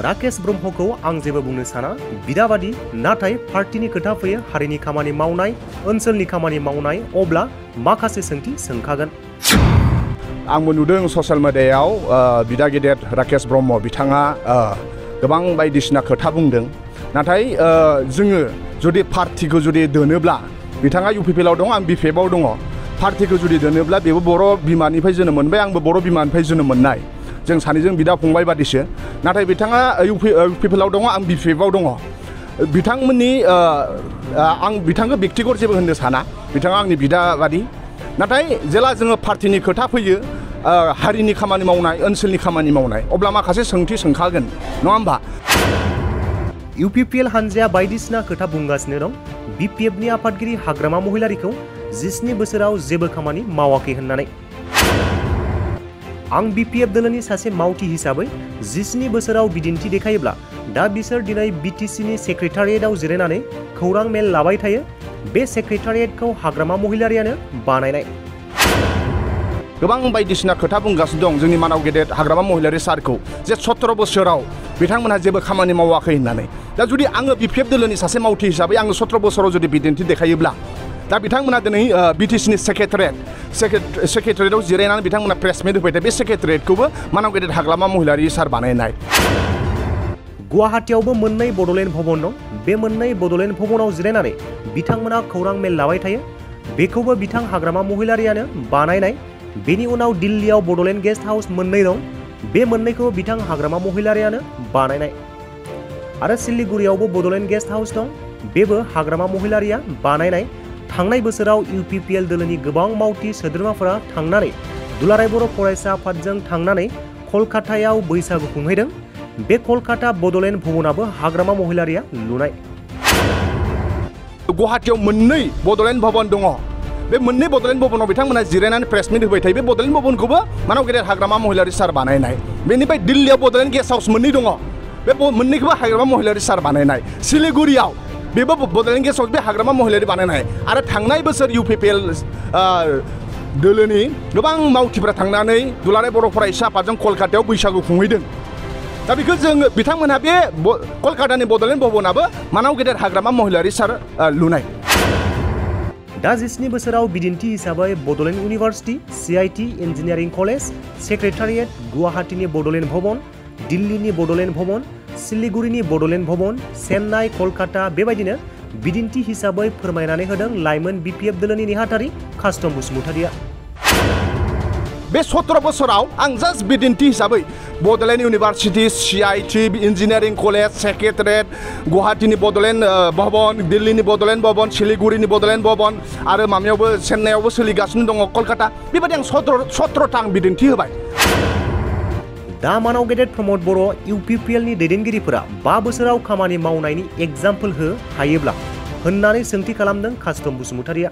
राकेश ब्रह्मखौ आं जेबो बुंनो साना बिदाबादि नाथाय पार्टीनि खोथा फैयो हारिनि खामानि मावनाय ओनसोलनि खामानि मावनाय अब्ला माखासे सोंथि सोंखागोन। आंबो नुदों ससियेल मिडियायाव बिदा गेदेर राकेश ब्रह्म बिथाङा गोबां बायदिसिना खोथा बुंदों नाथाय जोङो जुदि पार्टीखौ जुदि दोनोब्ला बिथाङा UPPL आव दं आं BPF आव दङ पार्टीखौ जुदि दोनोब्ला बेबो बर' बिमानिफ्राय जोनोम मोनबाय आंबो बर' बिमानिफ्राय जोनोम मोननाय जों सानैजों बिदा फंबाय बादिसो नाथाय बिथाङा UPPL आव दङ आं BPF आव दङ बिथांमोननि आं बिथांखौ व्यक्तिगत जेबो होननो साना बिथाङा आंनि बिदा बादि नाथाय जेला जोङो पार्टीनि खोथा फैयो हारिनि खामानि मावनाय ओनसोलनि खामानि मावनाय अब्ला माखासे सोंथि सोंखागोन नङा होमबा UPPL हानजाया बायदिसिना खोथा बुंगासिनो दं BPFनि आफादगिरि हाग्रामा महिलारिखौ 17 बोसोराव जेबो खामानि मावाखै होननानै आं BPF दोलोनि सासे मावथि हिसाबै 17 बोसोराव बिदिन्थि देखायोब्ला दा बिसोर दिनै BTCनि सेक्रेटारियेटआव जिरायनानै खौरां मेल लाबाय थायो बे सेक्रेटारियेटखौ हाग्रामा महिलारियानो बानायनाय गोबां बायदिसिना खोथा बुंगासिनो दं जोंनि मानाव गेदेर हाग्रामा महिलारि सारखौ जे 17 बोसोराव बिथांमोनहा जेबो खामानि मावाखै होननानै दा जुदि आङो BPF दोलोनि सासे मावथि हिसाबै आङो 17 बोसोराव जुदि बिदिन्थि देखायोब्ला दा बिथांमोना दिनै BTCनि सेक्रेटारियेटआव जिरायनानै बिथांमोना प्रेसमिट होबाय थायो बे सेक्रेटारियेटखौबो मानाव गेदेर हाग्रामा महिलारि सार बानायनाय गुवाहाटीयावबो मोननै बड'लेण्ड भवन दं बे मोननै बड'लेण्ड भवनाव जिरायनानै बिथांमोना खौरां मेल लाबाय थायो बेखौबो बिथां हाग्रामा महिलारियानो बानायनाय बेनि उनाव दिल्लीयाव बड'लेण्ड गेस्ट हाउस मोननै दं बे मोननैखौ बिथां हाग्रामा महिलारियानो बानायनाय आरो सिलिगुरियावबो बड'लेण्ड गेस्ट हाउस दं बेबो हाग्रामा महिलारिया बानायनाय थांनाय बोसोराव UPPL दोलोनि गोबां मावथि सोद्रोमाफोरा थांनानै दुलाराय बर' फरायसा आफादजों थांनानै कलकातायाव बैसागु खुंहैदों बे कलकाता बड'लेण्ड भवनाबो हाग्रामा महिलारिया लुनाय गुवाहाटीयाव मोननै बड'लेण्ड भवन दङ बे मोननै बड'लेण्ड भवनाव बिथांमोना जिरायनानै प्रेसमिट होबाय थायो बे बड'लेण्ड भवनखौबो मानाव गेदेर हाग्रामा महिलारि सार बानायनाय बेनिफ्राय दिल्लीयाव बड'लेण्ड गेस्ट हाउस मोननै दङ बे मोननैखौबो हाग्रामा महिलारि सार बानायनाय सिलिगुरियाव बेबो बड'लेण्ड गेस्ट हाउस बे हाग्रामा महिलारि बानायनाय आरो थांनाय बोसोर UPPL दोलोनि गोबां मावथिफोरा थांनानै दुलाराय बर' फरायसा आफादजों कलकातायाव बैसागु खुंहैदों दा बेखौ जोङो बिथांमोनहा बे कलकातानि बड'लेण्ड भवनाबो मानाव गेदेर हाग्रामा महिलारि सार लुनाय दा 17 बोसोराव बिदिन्थि हिसाबै Bodoland university CIT engineering college secretariat गुवाहाटीनि बड'लेण्ड भवन दिल्लीनि बड'लेण्ड भवन सिलिगुरिनि बड'लेण्ड भवन चेन्नाइ कलकाता बेबायदिनो बिदिन्थि हिसाबै फोरमायनानै होदों लाइमोन BPF दोलोनि नेहाथारि कास्टम बसुमतारिया बे 17 बोसोराव आं जास्ट बिदिन्थि हिसाबै Bodoland university CIT engineering college secretariat गुवाहाटीनि बड'लेण्ड भवन दिल्लीनि बड'लेण्ड भवन सिलिगुरिनि बड'लेण्ड भवन आरो माबायावबो चेन्नाइयावबो सोलिगासिनो दङ कलकाता बेबायदि आं 17था आं बिदिन्थि होबाय दा मानाव गेदेर प्रमद बर' UPPL नि दैदेनगिरिफोरा 5 बोसोराव खामानि मावनायनि एग्जाम्पल हो हायोब्ला होननानै सोंथि खालामदों कास्टम बसुमतारिया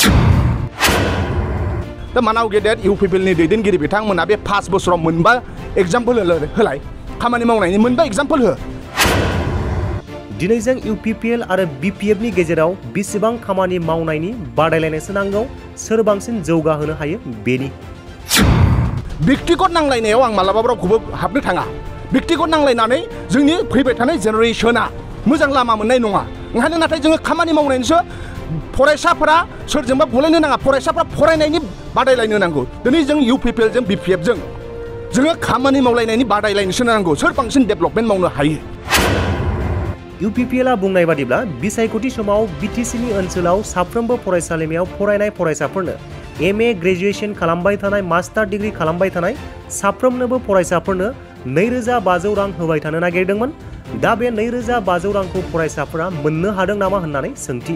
दा मानाव गेदेर UPPL नि दैदेनगिरि बिथांमोना बे 5 बोसोराव मोनबा एग्जाम्पल होलाय खामानि मावनायनि मोनबा एग्जाम्पल हो दिनै जों UPPL आरो BPF नि गेजेराव बेसेबां खामानि मावनायनि बादायलायनायसो नांगौ सोर बांसिन जौगाहोनो हायो बेनि व्यक्तिगत नांलायनायाव आं मालाबाबो रावखौबो हाबनो थाङा व्यक्तिगत नांलायनानै जोंनि फैबाय थानाय जेनेरेशना मोजां लामा मोननाय नङा ओंखायनो नाथाय जोङो खामानि मावनायनिसो फरायसाफोरा सोरजोंबा बुलायनो नाङा फरायसाफोरा फरायनायनि बादायलायनो नांगौ दिनै जों UPPL जों BPF जों जोङो खामानि मावलायनायनि बादायलायनोसो नांगौ सोर बांसिन डेभेलपमेन्ट मावनो हायो UPPL आ बुंनाय बादिब्ला बिसायख'थि समाव BTCनि ओनसोलाव साफ्रोमबो फरायसालिमायाव फरायनाय फरायसाफोरनो MA ग्रेजुएशन खालामबाय थानाय मास्टार डिग्री खालामबाय थानाय साफ्रोमनोबो फरायसाफोरनो 2500 रां होबाय थानो नागिरदोंमोन दा बे 2500 रांखौ फरायसाफोरा मोननो हादों नामा होननानै सोंथि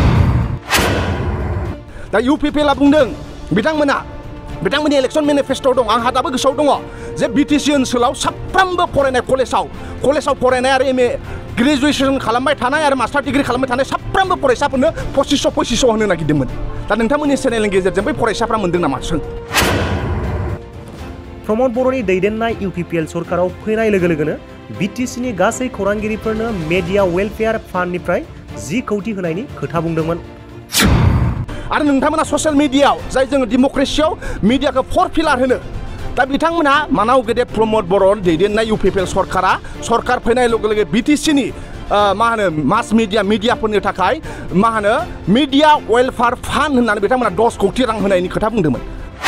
दा UPPL आ बुंदों बिथांमोननि इलेक्शन मेनिफेस्ट'आव दं आंहा दाबो गोसोआव दङ जे BTC ओनसोलाव साफ्रोमबो फरायनाय कलेजाव फरायनाय आरो MA ग्रेजुएशन खालामबाय थानाय आरो मास्टार डिग्री खालामबाय थानाय साफ्रोमबो फरायसाफोरनो 2500 होनो नागिरदोंमोन दा नोंथांमोननि चेनेलनि गेजेरजों बै फरायसाफ्रा मोनदों नामा सों प्रमद बर'नि दैदेननाय UPPL सरकाराव फैनाय लोगो लोगोनो BTCनि गासै खौरांगिरिफोरनो मेडिया वेलफेयार फान्डनिफ्राय 10 कौटि होनायनि खोथा बुंदोंमोन आरो नोंथांमोना ससियेल मिडियायाव जाय जोङो डेम'क्रेसियाव मिडियाखौ 4 पिलार होनो दा बिथांमोनहा मानाव गेदेर प्रमद बर' दैदेननाय UPPL सरकार फैनाय लोगो लोगो BTC-नि मा होनो मास मिडियाफोरनि थाखाय मा होनो मिडिया वेलफेयार फान्ड होननानै बिथांमोना 10 कौटि रां होनायनि खोथा बुंदोंमोन।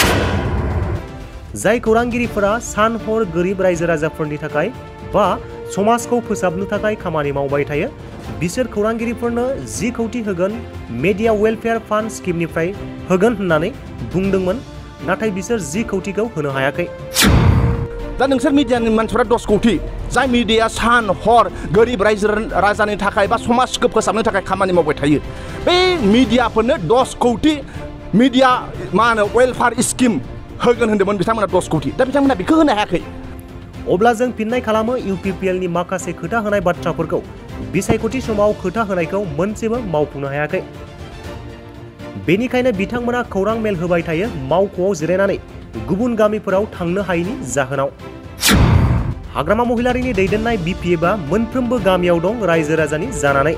जाय खौरांगिरिफोरा सान हर गोरिब रायजो राजाफोरनि थाखाय बा समाजखौ फोसाबनो थाखाय खामानि मावबाय थायो बिसोर खौरांगिरिफोरनो 10 कौटि होगोन मिडिया वेलफेयार फान्ड स्किमनिफ्राय होगोन होननानै बुंदोंमोन नाथाय बिसोर 10 कौटिखौ होनो हायाखै। दा नोंसोर मिडियानि मानसिफोरा 10 कौटि जाय मिडिया सान हर गोरिब रायजो राजानि थाखाय बा समाजखौ फोसाबनो थाखाय खामानि मावबाय थायो बे मिडियाफोरनो 10 कौटि मिडिया मा होनो वेलफेयार स्किम होगोन होनदोंमोन बिथांमोना 10 कौटि दा बिथांमोना बेखौ होनो हायाखै। अब्ला जों फिननाय खालामो UPPL-नि माखासे खोथा होनाय बाथ्राफोरखौ बिसायख'थि समाव खोथा होनायखौ मोनसेबो मावफुंनो हायाखै। बेनिखायनो बिथांमोना खौरां मेल होबाय थायो मावख'आव जिरायनानै गुबुन गामिफोराव थांनो हायैनि जाहोनाव। हाग्रामा महिलारिनि दैदेननाय BPF-आ मोनफ्रोमबो गामियाव दं रायजो राजानि जानानै।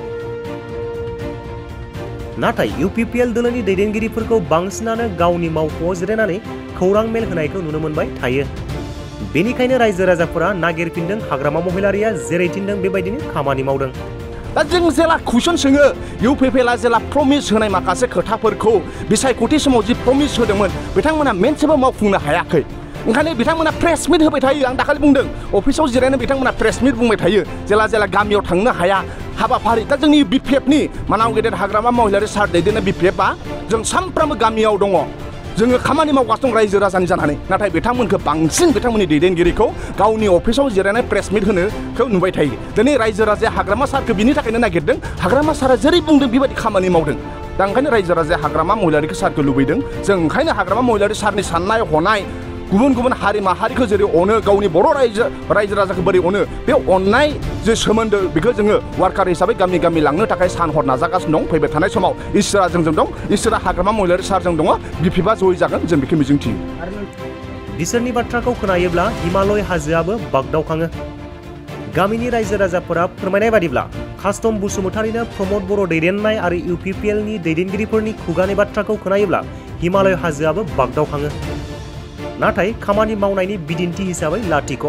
नाथाय UPPL दोलोनि दैदेनगिरिफोरखौ बांसिनानो गावनि मावख'आव जिरायनानै खौरां मेल होनायखौ नुनो मोनबाय थायो। बेनिखायनो रायजो राजाफोरा नागिरफिनदों हाग्रामा महिलारिया जेरै थिनदों बेबायदिनो खामानि मावदों। दा जों जेला कुइसन सोङो UPPL-आ जेला प्रमिस होनाय माखासे खोथाफोरखौ बिसायख'थि समाव जि प्रमिस होदोंमोन बिथांमोना मोनसेबो मावफुंनो हायाखै। ओंखायनो बिथांमोना प्रेस मिट होबाय थायो। आं दाखालि बुंदों अफिसाव जिरायनो बिथांमोना प्रेस मिट बुंबाय थायो जेला गामियाव थांनो हाया हाबाफारि। दा जोंनि BPF-नि मानाव गेदेर हाग्रामा महिलारि सार दैदेननाय BPF-आ जों सानफ्रामबो गामियाव दङ जोङो खामानि मावगासिनो दं रायजो राजानि जानानै नाथाय बिथांमोनखौ बांसिन बिथांमोननि दैदेनगिरिखौ गावनि अफिसाव जिरायनाय प्रेस मिट होनोखौ नुबाय थायो। दिनै रायजो राजाया हाग्रामा सारखौ बिनि थाखायनो नागिरदों हाग्रामा सारा जेरै बुंदों बेबायदि खामानि मावदों। दा ओंखायनो रायजो राजाया हाग्रामा महिलारिखौ सारखौ लुबैदों। जों ओंखायनो हाग्रामा महिलारि सारनि साननाय हनाय गुबुन हारि माहारिखौ जेरै अनो गावनि बर' रायजो राजाखौ बोरै अनो बे अननाय जे सोमोन्दो बेखौ जोङो वार्कार हिसाबै गामि लांनो थाखाय सान हर नाजागासिनो दं। फैबाय थानाय समाव इसोरा जोंजों दं इसोरा हाग्रामा महिलारि सारजों दङ BPF-आ जयै जागोन जों बेखौ मिजिंथियो। बिसोरनि बाथ्राखौ खोनायोब्ला हिमालय हाजोआबो बागदावखाङो। गामिनि रायजो राजाफोरा फोरमायनाय बादिब्ला कास्टम बसुमतारीनो प्रमद बर' दैदेननाय आरो UPPL-नि दैदेनगिरिफोरनि खुगानि बाथ्राखौ खोनायोब्ला हिमालय हाजोआबो बागदावखाङो। नाथाय खामानि मावनायनि बिदिन्थि हिसाबै लाथिख'।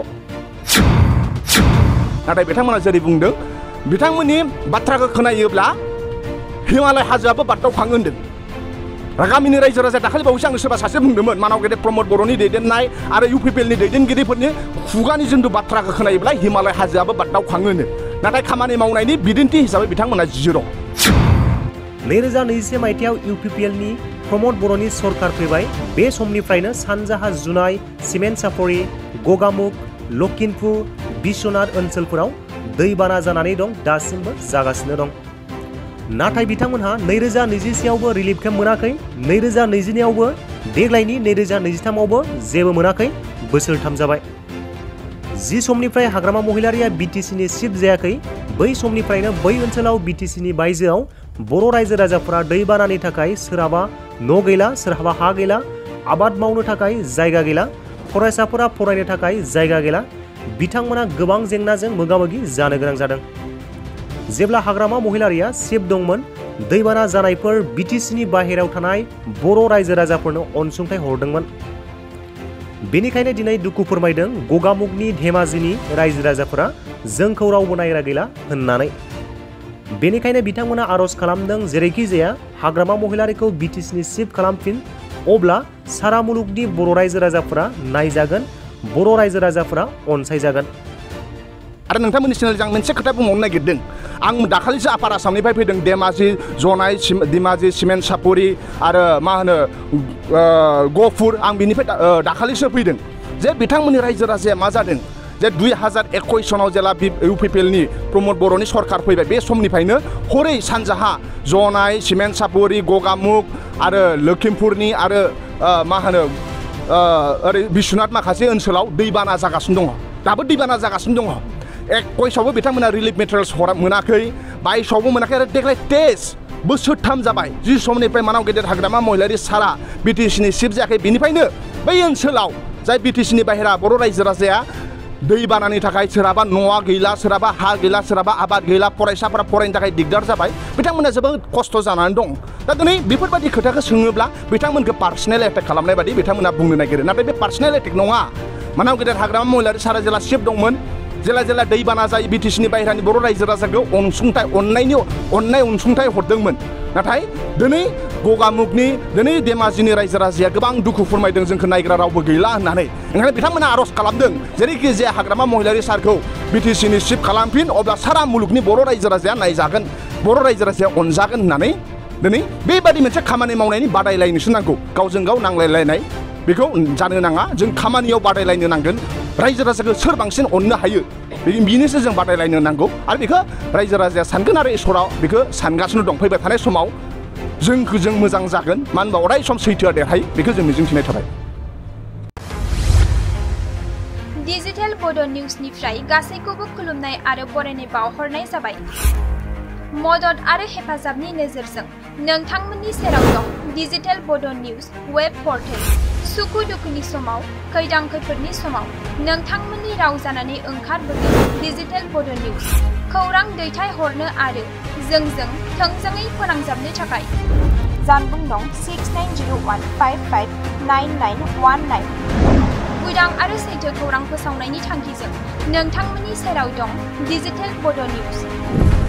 नाथाय बिथांमोना जेरै बुंदों बिथांमोननि बाथ्राखौ खोनायोब्ला हिमालय हाजोआबो बागदावखाङो होनदों। गामिनि रायजो राजा दाखालि बावैसो आंनो सोरबा सासे बुंदोंमोन मानाव गेदेर प्रमद बर'नि दैदेननाय आरो UPPL-नि दैदेनगिरिफोरनि खुगानि जिथु बाथ्राखौ खोनायोब्ला हिमालय हाजोआबो बागदावखाङो होनो नाथाय खामानि मावनायनि बिदिन्थि हिसाबै बिथांमोना 0। 2021 मायथाइयाव UPPL-नि प्रमद बर'नि सरकार फैबाय। बे समनिफ्रायनो सानजाहा जुनाय सिमेन्ट सापरि गगामुख लखिमपुर बिश्वनाथ ओनसोलफोराव दैबाना जानानै दं दासिमबो जागासिनो दं। नाथाय बिथांमोनहा 2021आवबो रिलिफ केम्प मोनाखै 2022आवबो देग्लायनि 2023आवबो जेबो मोनाखै बोसोरथाम जाबाय। जि समनिफ्राय हाग्रामा महिलारिया BTC-नि सिफ जायाखै बै समनिफ्रायनो बै ओनसोलाव BTC-नि बायजोआव बर' रायजो राजाफोरा दैबानानि थाखाय सोरहाबा न' गैला सोरहाबा हा गैला आबाद मावनो थाखाय जायगा गैला फरायसाफोरा फरायनो थाखाय जायगा गैला बिथांमोना गोबां जेंनाजों मोगा-मोगि जानो गोनां जादों। जेब्ला हाग्रामा महिलारिया सिफ दंमोन दैबाना जानायफोर BTC-नि बाहेरायाव थानाय बर' रायजो राजाफोरनो अनसुंथाइ हरदोंमोन। बेनिखायनो दिनै दुखु फोरमायदों गगामुखनि धेमाजिनि रायजो राजाफोरा जोंखौ रावबो नायग्रा गैला होननानै। बेनिखायनो बिथांमोना आर'ज खालामदों जेरैखि जाया हाग्रामा महिलारिखौ BTC-नि सिफ खालामफिन अब्ला सारा मुलुगनि बर' रायजो राजाफोरा नायजागोन बर' रायजो राजाफोरा अनसायजागोन। आरो नोंथांमोननि चेनेलजों आं मोनसे खोथा बुंबावनो नागिरदों। आं दाखालिसो आपार आसामनिफ्राय फैदों धेमाजि जनाय धेमाजि सिमेन्ट सापरि आरो मा होनो गहपुर आं बिनिफ्राय दाखालिसो फैदों जे बिथांमोननि रायजो राजाया मा जादों जे 2021 सनाव जेला UPPL-नि प्रमद बर'नि सरकार फैबाय बे समनिफ्रायनो हरै सानजाहा जनाय सिमेन्ट सापरि गगामुख आरो लखिमपुरनि आरो मा होनो ओरै बिश्वनाथ माखासे ओनसोलाव दैबाना जागासिनो दङ दाबो दैबाना जागासिनो दङ। 21आवबो बिथांमोना रिलिफ मेटेरियल्स मोनाखै 22आवबो मोनाखै आरो देग्लाय 23 बोसोरथाम जाबाय जि समनिफ्राय मानाव गेदेर हाग्रामा महिलारि सारा BTC-नि सिफ जायाखै बेनिफ्रायनो बै ओनसोलाव जाय BTC-नि बाहेरा बर' रायजो राजाया दैबानानि थाखाय सोरहाबा न'आ गैला सोरहाबा हा गैला सोरहाबा आबाद गैला फरायसाफोरा फरायनो थाखाय दिगदार जाबाय बिथांमोना जोबोद खस्थ' जानानै दं दा दिनै बेफोरबायदि खोथाखौ सोङोब्ला बिथांमोनखौ पार्सनेल एटेक खालामनाय बायदि बिथांमोना बुंनो नागिरो नाथाय बे पार्सनेल एटेक नङा मानाव गेदेर हाग्रामा महिलारि सारा जेला शिफ दंमोन जेला जेला दैबाना जायो बिटिसिनि बाहेरानि बर' रायजो राजाखौ अनसुंथाइ अननाय अनसुंथाइ हरदोंमोन नाथाय दिनै गगामुगनि दिनै धेमाजिनि रायजो राजाया गोबां दुखु फोरमायदों जोंखौ नायग्रा रावबो गैला होननानै ओंखायनो बिथांमोना आर'ज खालामदों जेरैखि जाया हाग्रामा महिलारि सारखौ बिटिसिनि चिफ खालामफिन अब्ला सारा मुलुगनि बर' रायजो राजाया नायजागोन बर' रायजो राजाया अनजागोन होननानै दिनै बेबायदि मोनसे खामानि मावनायनि बादायलायनोसो नांगौ गावजों गाव नांलायलायनाय बेखौ जानो नाङा जों खामानियाव बादायलायनो नांगोन रायजो राजाखौ सोर बांसिन अननो हायो बिनिसो जों बादायलायनो नांगौ आरो बेखौ रायजो राजाया सानगोन आरो इसोरा बेखौ सानगासिनो दं फैबाय थानाय समाव जों मोजां जागोन मानो होनबा अराय सम सैथोआ देरहायो बेखौ जों मिजिंथिनाय थाबाय डिजिटेल बड' निउसनिफ्राय गासैखौबो खुलुमनाय आरो बरायनाय बावहरनाय जाबाय मदद आरो हेफाजाबनि नोजोरजों नोंथांमोननि सेराव दं डिजिटेल बड' निउस वेब पर्टेल सुखु दुखुनि समाव खैदां खैफोदनि समाव नोंथांमोननि राव जानानै ओंखारबोगोन डिजिटेल बड' निउस खौरां दैथायहरनो आरो जोंजों थोंजोङै फोनांजाबनो थाखाय जानबुं नं 6901559919 उदां आरो सैथो खौरां फोसावनायनि थांखिजों नोंथांमोननि सेराव दं डिजिटेल बड' निउस